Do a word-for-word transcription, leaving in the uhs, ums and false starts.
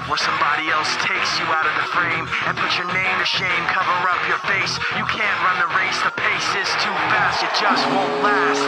where somebody else takes you out of the frame and put your name to shame, cover up your face. You can't run the race, the pace is too fast, it just won't last.